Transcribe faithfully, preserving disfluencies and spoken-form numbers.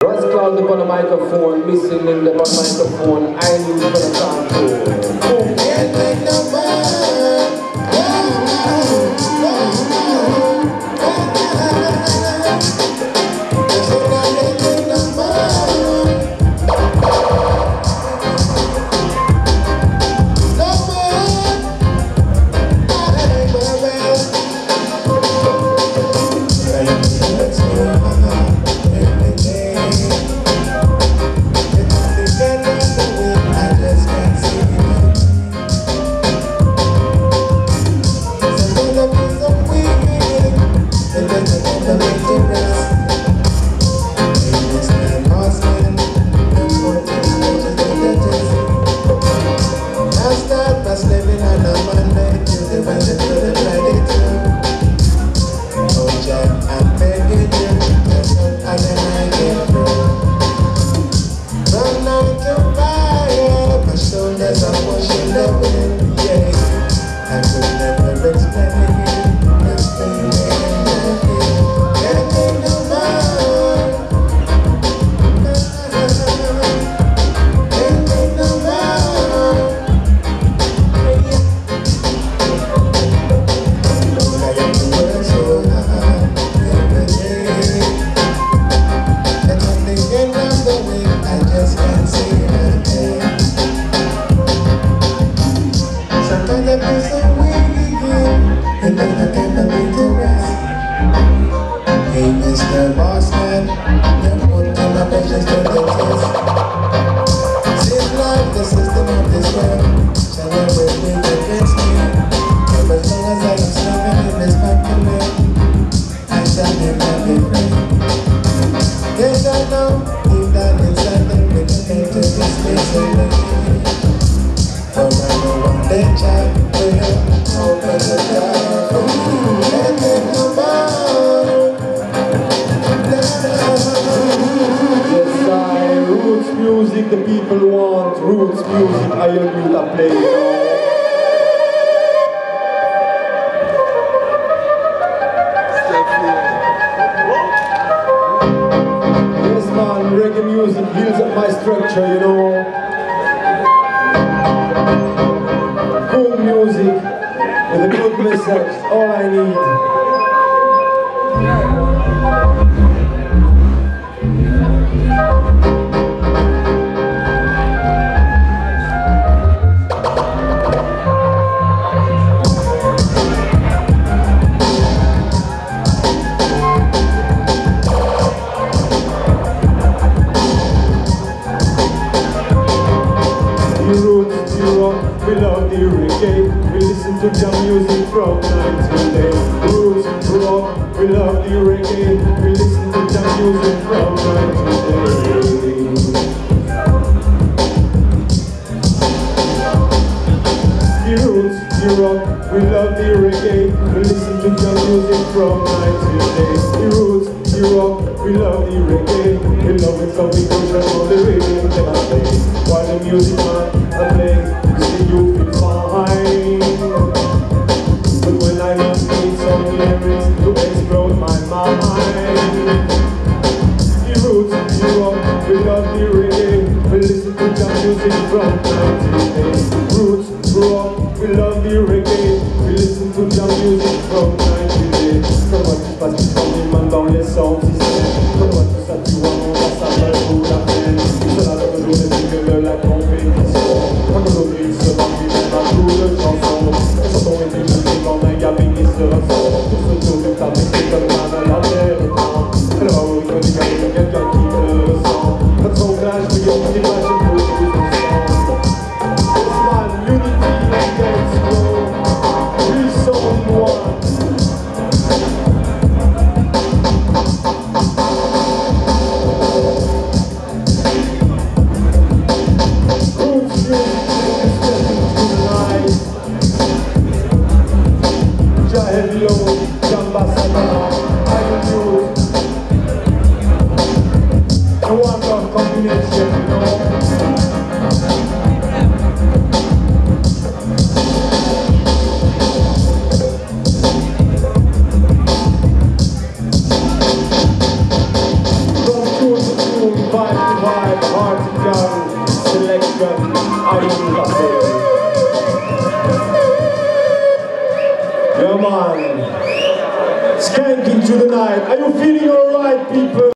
Russ Cloud up on the microphone, missing in the microphone, I need for the control. Oh, can't make no man. Music the people want, roots music, IONYOUTH play. Yes man, reggae music builds up my structure, you know. Good music with a good message, all I need. We love the reggae, we listen to jam music from night till day. Roots, rock, we love the reggae, we listen to jam music from night till day. The roots, the rock, we love the reggae, we listen to jam music from night till day. The roots, the rock, we love the reggae, we love it so we push us on the rhythm that I play. While the music man I play, you feel fine. But when I must need some lyrics to explode my mind. The roots, the rock, we love the reggae, we listen to jam music from night till day. Roots, rock, we love the reggae, we listen to jam music from night till day. Comment tu passes du temps humain dans les sound systèmes. Comment tout ça tu vois, on va savoir pour la peine. Cela va toujours des que de la compétition. On aujourd'hui se vend lui-même un coup de chanson. Les chansons étaient musiques en un gamin qui se ressent. Tout ce tour du tapis, c'est comme la main la terre et temps. Alors oui, on dit qu'il y a quelqu'un qui le ressent. Notre songlage, oui, on dit pas, je peux tout le sens. This man, unity, against war. We so in one. Heavy load, Jambasana, IONYOUTH. No one got combination, you know. From tune to tune, selection, Iron Classic. Yeah man, skanking through the night. Are you feeling alright, people?